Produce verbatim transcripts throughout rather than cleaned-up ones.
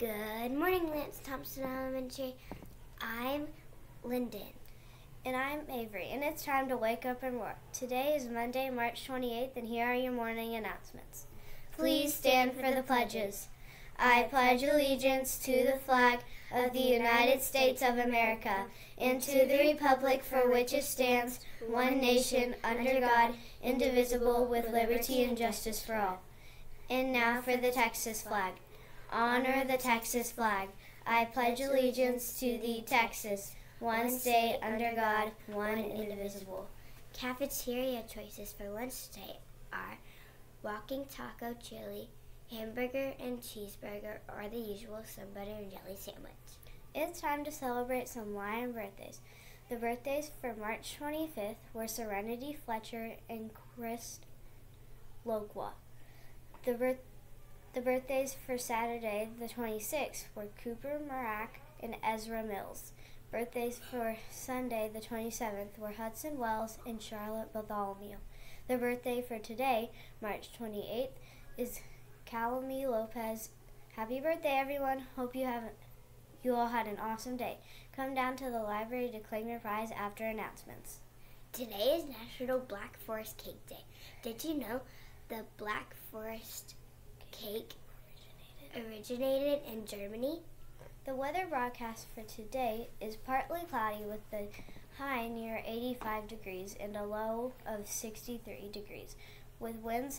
Good morning, Lance Thompson Elementary. I'm Lyndon. And I'm Avery, and it's time to wake up and work. Today is Monday, March twenty-eighth, and here are your morning announcements. Please stand for the pledges. I pledge allegiance to the flag of the United States of America and to the republic for which it stands, one nation, under God, indivisible, with liberty and justice for all. And now for the Texas flag. Honor the Texas flag. I pledge allegiance to the Texas, one state under God, one indivisible. Cafeteria choices for lunch today are walking taco chili, hamburger and cheeseburger, or the usual sun butter and jelly sandwich. It's time to celebrate some Lion birthdays. The birthdays for March twenty-fifth were Serenity Fletcher and Chris Lokwa. The birth The birthdays for Saturday, the twenty-sixth, were Cooper Marak and Ezra Mills. Birthdays for Sunday, the twenty-seventh, were Hudson Wells and Charlotte Bartholomew. The birthday for today, March twenty-eighth, is Calamy Lopez. Happy birthday, everyone. Hope you have you all had an awesome day. Come down to the library to claim your prize after announcements. Today is National Black Forest Cake Day. Did you know the Black Forest cake originated in Germany? The weather broadcast for today is partly cloudy with the high near eighty-five degrees and a low of sixty-three degrees, with winds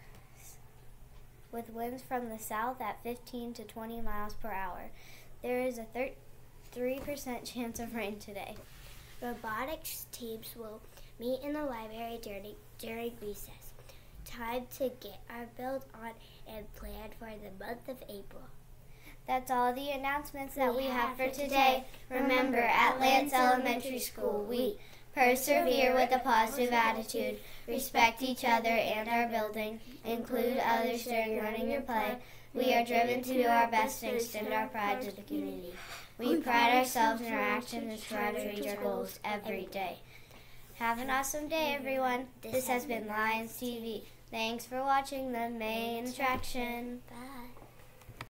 with winds from the south at fifteen to twenty miles per hour. There is a three percent chance of rain today. Robotics teams will meet in the library during, during recess. Time to get our build on and plan for the month of April. That's all the announcements that we, we have, have for for today. today. Remember, at Lance Elementary School, we persevere with a positive attitude, respect each other and our building, include others during learning and play. We are driven to do our best to extend our pride to the community. We pride ourselves in our actions and strive to reach our goals every day. Have an awesome day, everyone. This has been Lions T V. Thanks for watching the main attraction. Bye.